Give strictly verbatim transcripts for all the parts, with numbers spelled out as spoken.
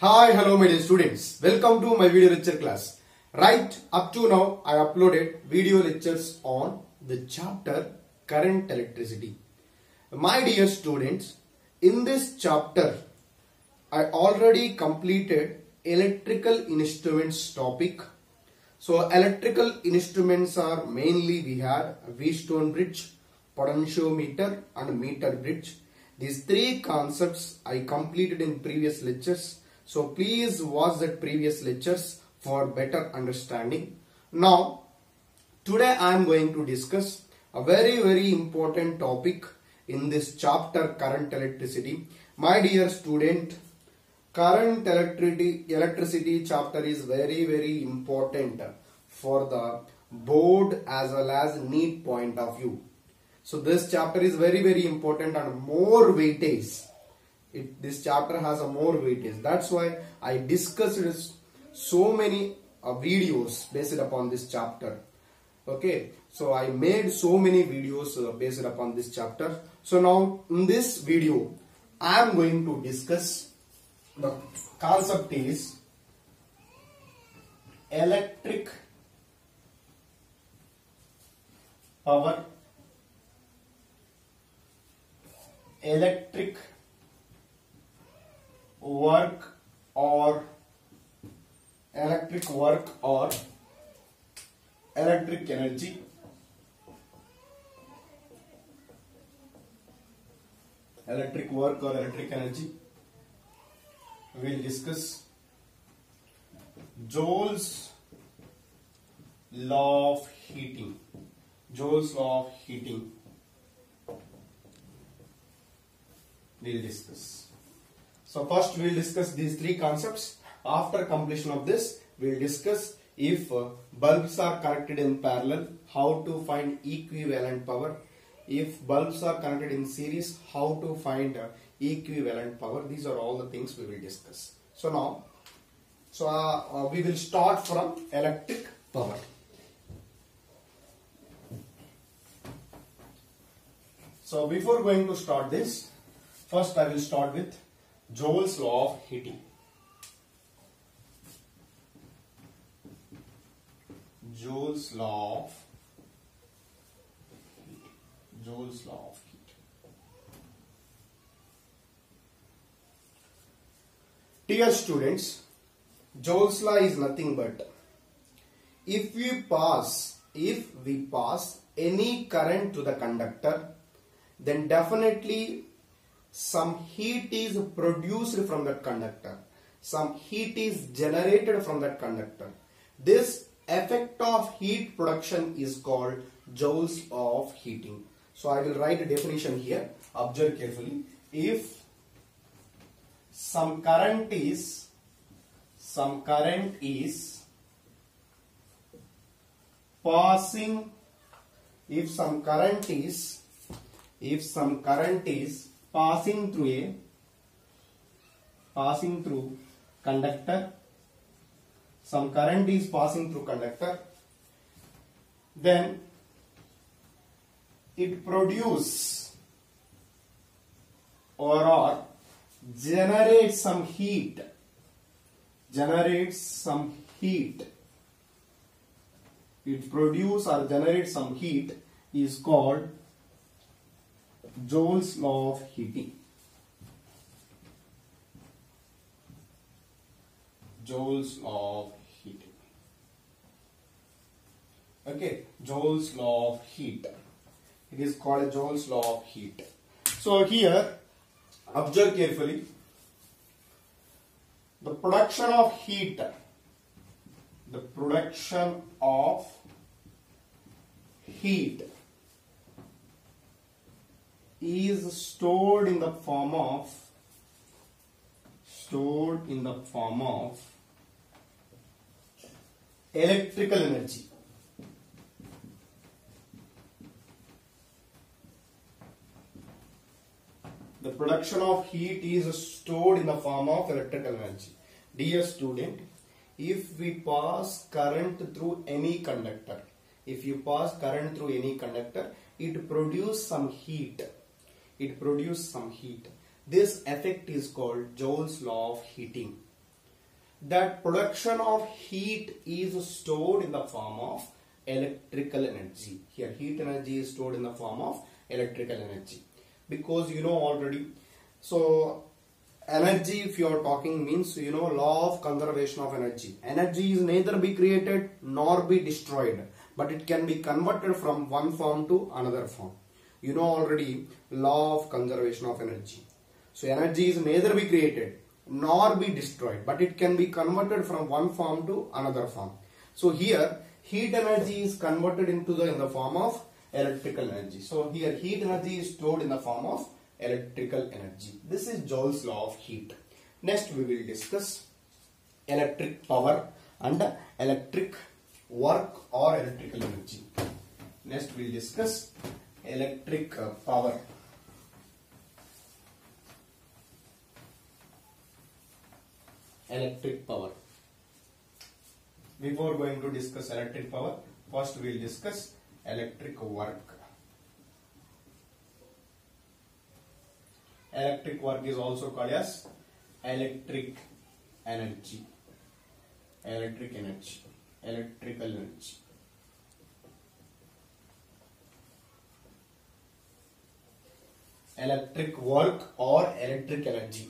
Hi, hello my dear students. Welcome to my video lecture class. Right up to now, I uploaded video lectures on the chapter Current Electricity. My dear students, in this chapter, I already completed electrical instruments topic. So electrical instruments are mainly we had a Wheatstone bridge, potentiometer and meter bridge. These three concepts I completed in previous lectures. So please watch that previous lectures for better understanding. Now, today I am going to discuss a very very important topic in this chapter current electricity. My dear student, current electricity, electricity chapter is very very important for the board as well as NEET point of view. So this chapter is very very important and more weightage. It, this chapter has a more weightage. That's why I discussed so many uh, videos based upon this chapter. Okay, so I made so many videos uh, based upon this chapter. So now in this video, I am going to discuss the concept is electric power, electric work or electric work or electric energy, electric work or electric energy. We will discuss Joule's law of heating. Joule's law of heating. We will discuss. So first we will discuss these three concepts. After completion of this, we will discuss if uh, bulbs are connected in parallel, how to find equivalent power. If bulbs are connected in series, how to find uh, equivalent power. These are all the things we will discuss. So now, so uh, uh, we will start from electric power. So before going to start this, first I will start with Joule's law of heating. Joule's law of heat. Joule's law of heat. Dear students, Joule's law is nothing but if we pass, if we pass any current to the conductor, then definitely some heat is produced from that conductor. Some heat is generated from that conductor. This effect of heat production is called Joule's law of heating. So I will write a definition here. Observe carefully. If some current is, some current is passing, if some current is, if some current is passing through a passing through conductor, some current is passing through conductor, then it produce or, or generates some heat, generates some heat, it produce or generates some heat is called Joule's law of heating. Joule's law of heating. Okay, Joule's law of heat. It is called a Joule's law of heat. So here, observe carefully. The production of heat, the production of heat is stored in the form of stored in the form of electrical energy. The production of heat is stored in the form of electrical energy. Dear student, if we pass current through any conductor, if you pass current through any conductor, it produces some heat. It produces some heat. This effect is called Joule's law of heating. that production of heat is stored in the form of electrical energy. Here heat energy is stored in the form of electrical energy, because you know already. So energy, if you are talking, means you know law of conservation of energy. Energy is neither be created nor be destroyed, but it can be converted from one form to another form. You know already law of conservation of energy. So energy is neither be created nor be destroyed, but it can be converted from one form to another form. So here heat energy is converted into the in the form of electrical energy. So here heat energy is stored in the form of electrical energy. This is Joule's law of heat. Next we will discuss electric power and electric work or electrical energy. Next we will discuss electric uh, power. Electric power. Before going to discuss electric power, first we will discuss electric work. Electric work is also called as electric energy. Electric energy. Electrical energy. Electric work or electric energy.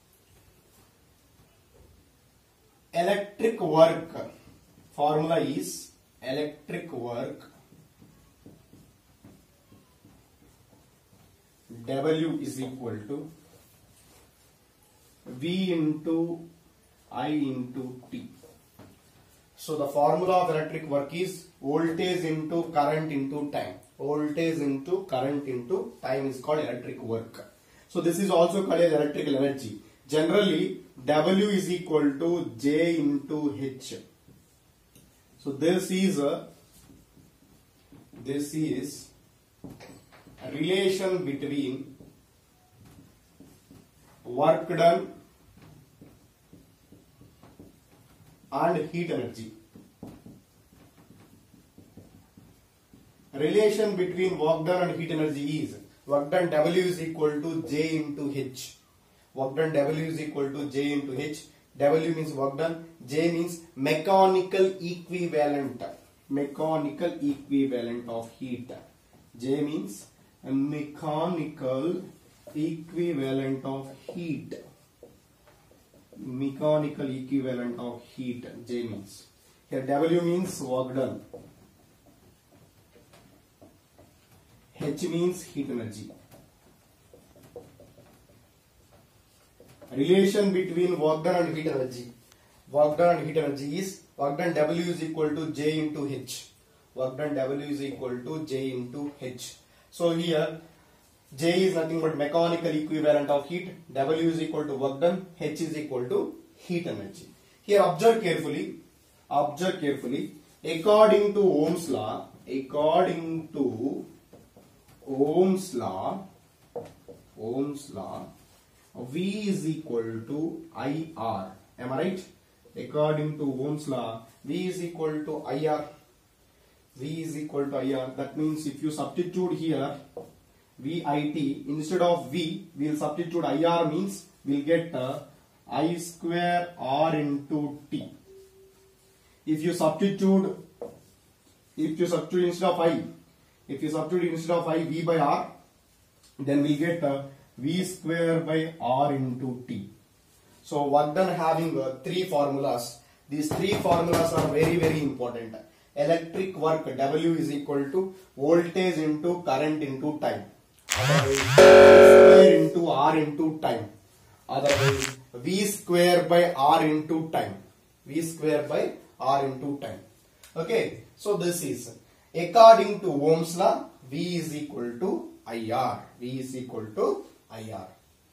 Electric work formula is electric work W is equal to V into I into T. So the formula of electric work is voltage into current into time. Voltage into current into time is called electric work. So this is also called as electrical energy. Generally W is equal to J into H. So this is a this is a relation between work done and heat energy. Relation between work done and heat energy is work done W is equal to J into H. Work done W is equal to J into H. W means work done, J means mechanical equivalent. Mechanical equivalent of heat. J means a mechanical equivalent of heat. Mechanical equivalent of heat. J means. Here W means work done. H means heat energy. Relation between work done and heat energy. Work done and heat energy is work done W is equal to J into H. Work done W is equal to J into H. So here J is nothing but mechanical equivalent of heat. W is equal to work done. H is equal to heat energy. Here observe carefully. Observe carefully. According to Ohm's law. According to Ohm's law. Ohm's law. V is equal to I R. Am I right? According to Ohm's law, V is equal to I R. V is equal to I R. That means if you substitute here V I T instead of V, we will substitute I R, means we will get uh, I square R into T. If you substitute, if you substitute instead of I, if you substitute instead of I V by R, then we get uh, V square by R into T. So work done having uh, three formulas. These three formulas are very very important. Electric work W is equal to voltage into current into time. Otherwise V square into R into time. Otherwise V square by R into time. V square by R into time. Okay. So this is according to Ohm's law, V is equal to I R. V is equal to I R.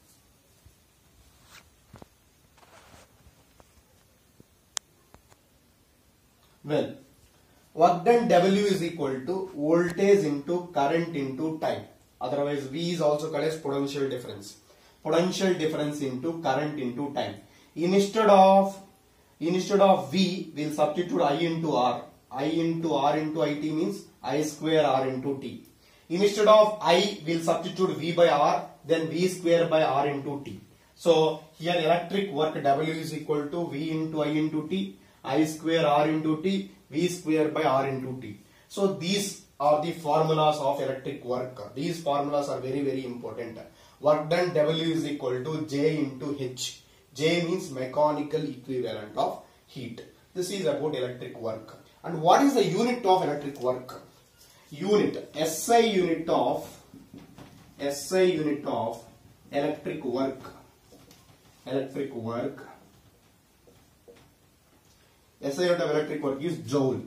Well, work done W is equal to voltage into current into time. Otherwise V is also called as potential difference. Potential difference into current into time. Instead of instead of V, we will substitute I into R. I into R into I T means I square R into T. Instead of I, we will substitute V by R, then V square by R into T. So here electric work W is equal to V into I into T, I square R into T, V square by R into T. So these are the formulas of electric work. These formulas are very very important. Work done W is equal to J into H. J means mechanical equivalent of heat. This is about electric work. And what is the unit of electric work? Unit, S I unit of, S I unit of electric work. Electric work. S I unit of electric work is joule,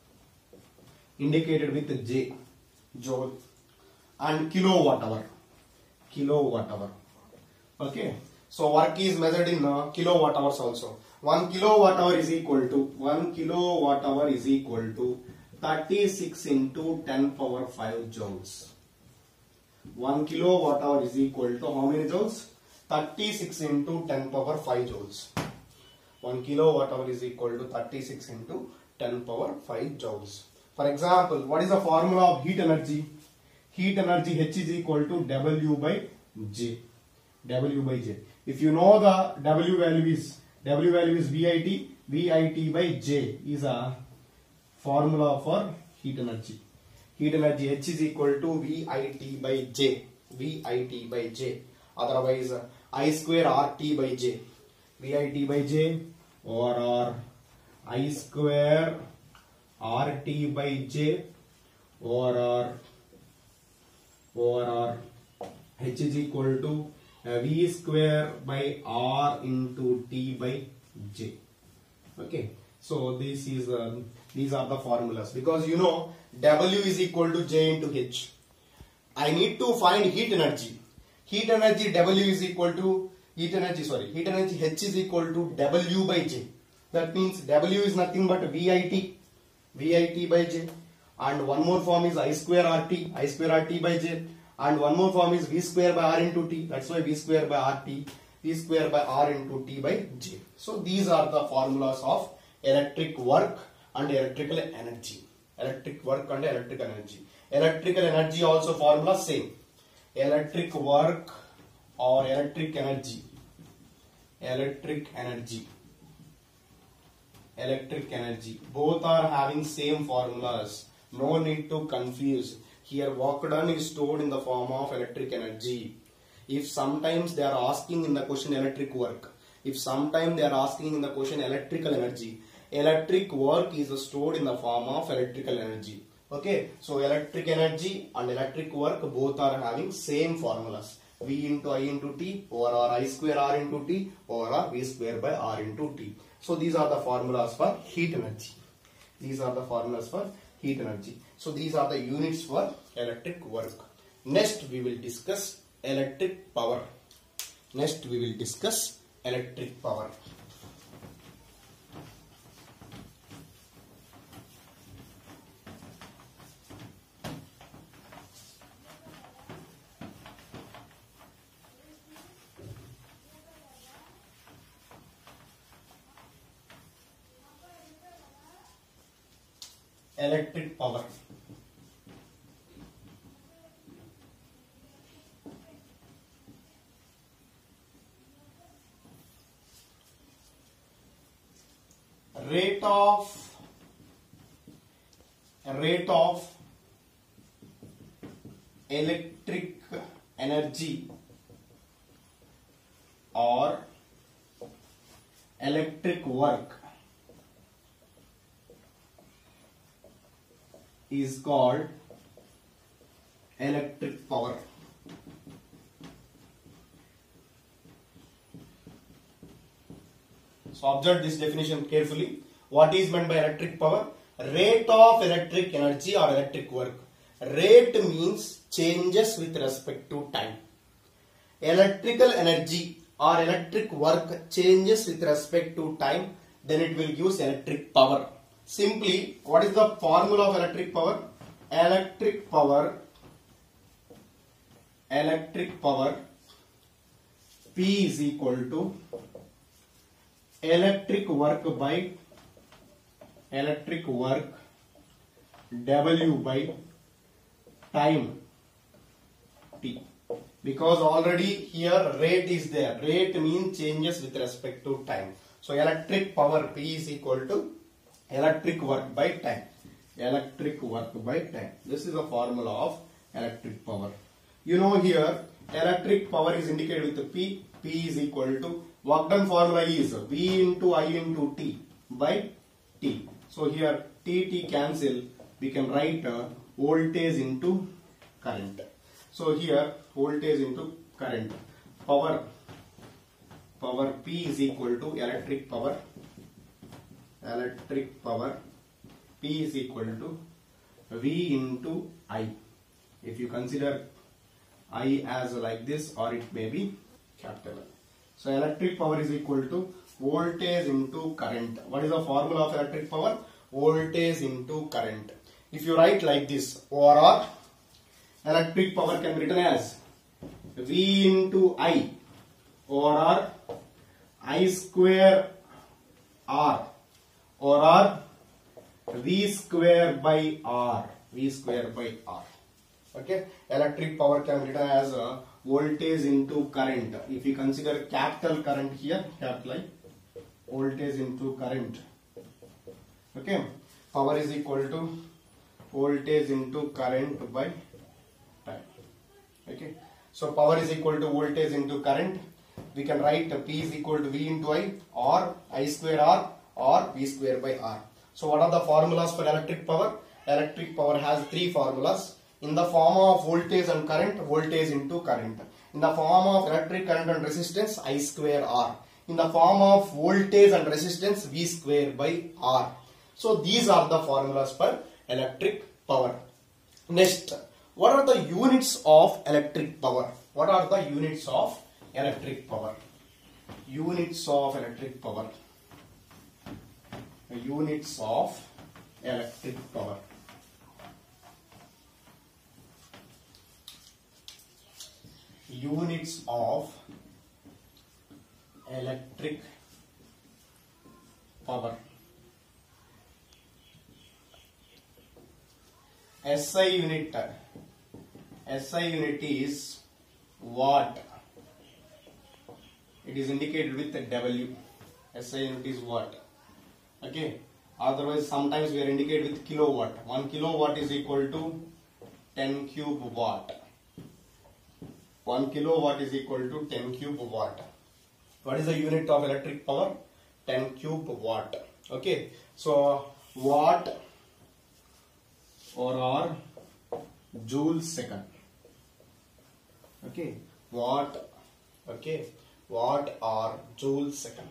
indicated with J, joule, and kilowatt hour, kilowatt hour. Okay, so work is measured in uh, kilowatt hours also. One kilowatt hour is equal to one kilowatt hour is equal to thirty-six into ten power five joules. One kilowatt hour is equal to how many joules? thirty-six into ten power five joules. One kilowatt hour is equal to thirty-six into ten power five joules. For example, what is the formula of heat energy? Heat energy H is equal to W by J. W by J. If you know the W value is W value is V I T. V I T by J is a formula for heat energy. Heat energy H is equal to V I T by J. V I T by J. Otherwise, uh, I square R T by J. V I T by J or R I square R T by J or R or R H is equal to uh, V square by R into T by J. Okay, so this is uh, these are the formulas, because you know W is equal to J into H. I need to find heat energy. Heat energy W is equal to heat energy sorry heat energy H is equal to W by J. That means W is nothing but V I T, V I T by J, and one more form is I square R T, I square R T by J, and one more form is V square by R into T. That's why V square by R T, V square by R into T by J. So these are the formulas of electric work and electrical energy. Electric work and electrical energy. Electrical energy also formula same. Electric work or electric energy. Electric energy. Electric energy. Both are having same formulas. No need to confuse. Here work done is stored in the form of electric energy. If sometimes they are asking in the question electric work, if sometimes they are asking in the question electrical energy, electric work is stored in the form of electrical energy. Okay, so electric energy and electric work both are having same formulas. V into I into T or I square R into T or V square by R into T. So these are the formulas for heat energy. These are the formulas for heat energy. So these are the units for electric work. Next we will discuss electric power. Next we will discuss electric power. Electric power. Rate of rate of electric energy or electric work is called electric power. So observe this definition carefully. What is meant by electric power? Rate of electric energy or electric work. Rate means changes with respect to time. Electrical energy or electric work changes with respect to time, then it will give electric power. Simply, what is the formula of electric power? Electric power, electric power, P is equal to electric work by electric work W by time T. Because already here rate is there. Rate means changes with respect to time. So electric power P is equal to electric work by time. Electric work by time. This is the formula of electric power. You know here electric power is indicated with the P. P is equal to work done formula is V into I into T by T. So here T T cancel. We can write uh, voltage into current. So here voltage into current. Power power P is equal to electric power. Electric power P is equal to V into I. If you consider I as like this, or it may be capital I. So electric power is equal to voltage into current. What is the formula of electric power? Voltage into current. If you write like this, or electric power can be written as V into I, or I square R, or V square by R. V square by R. Okay, electric power can be written as a voltage into current. If you consider capital current here, capital I, voltage into current. Okay, power is equal to voltage into current by time. Okay, so power is equal to voltage into current. We can write P is equal to V into I, or I square R, or V square by R. So what are the formulas for electric power? Electric power has three formulas. In the form of voltage and current, voltage into current. In the form of electric current and resistance, I square R. In the form of voltage and resistance, V square by R. So these are the formulas for electric power. Next, what are the units of electric power? What are the units of electric power? Units of electric power. Units of electric power. Units of electric power. S I unit. S I unit is watt. It is indicated with the W. S I unit is watt. Okay. Otherwise, sometimes we are indicated with kilowatt. One kilowatt is equal to ten cube watt. One kilowatt is equal to ten cube watt. What is the unit of electric power? ten cube watt. Okay. So watt or or joule second. Okay. Watt. Okay. Watt or joule second.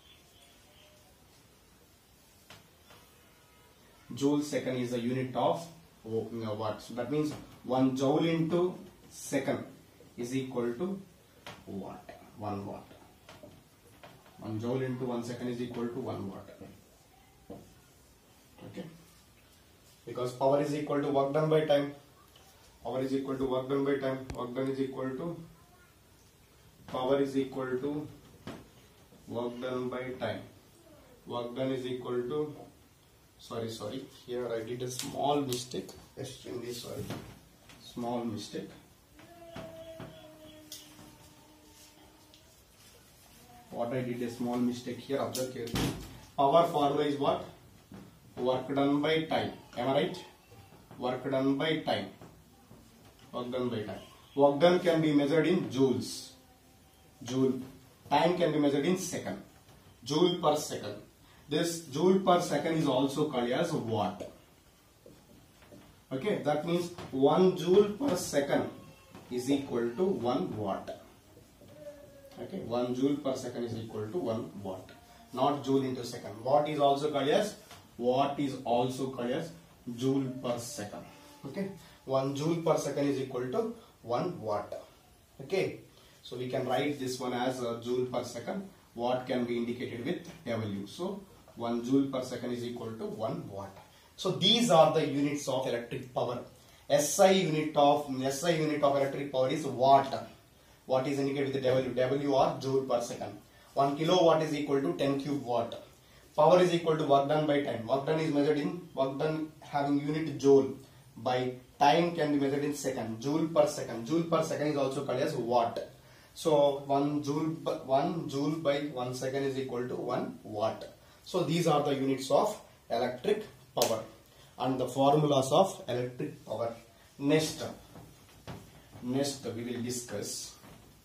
Joule second is the unit of watt. So that means one joule into second is equal to watt. One watt. One joule into one second is equal to one watt. Okay. Because power is equal to work done by time. Power is equal to work done by time. Work done is equal to power is equal to work done by time. Work done is equal to sorry sorry here I did a small mistake. Extremely sorry. Small mistake. What I did a small mistake here. Observe carefully. Power formula is what? Work done by time. Am I right? Work done by time. Work done by time. Work done can be measured in joules. Joule. Time can be measured in second. Joule per second. This joule per second is also called as watt. Okay, that means one joule per second is equal to one watt. Okay, one joule per second is equal to one watt. Not joule into second. Watt is also called as watt is also called as joule per second. Okay, one joule per second is equal to one watt. Okay, so we can write this one as a joule per second. Watt can be indicated with W. So one joule per second is equal to one watt. So these are the units of electric power. S I unit of S I unit of electric power is watt. Watt is indicated with the W. W or joule per second. one kilowatt is equal to ten cube watt. Power is equal to work done by time. Work done is measured in work done having unit joule by time can be measured in second, joule per second. Joule per second is also called as watt. So one joule, one joule by one second is equal to one watt. So these are the units of electric power and the formulas of electric power. Next, next we will discuss.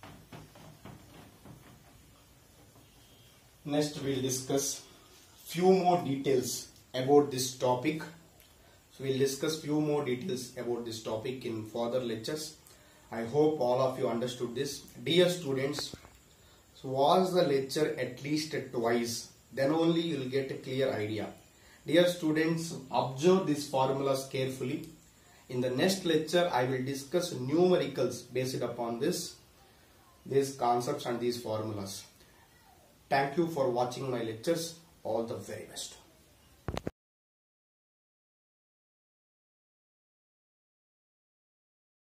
Next we will discuss few more details about this topic. So we will discuss few more details about this topic in further lectures. I hope all of you understood this. Dear students, so watch the lecture at least twice. Then only you will get a clear idea. Dear students, observe these formulas carefully. In the next lecture, I will discuss numericals based upon this, these concepts and these formulas. Thank you for watching my lectures. All the very best.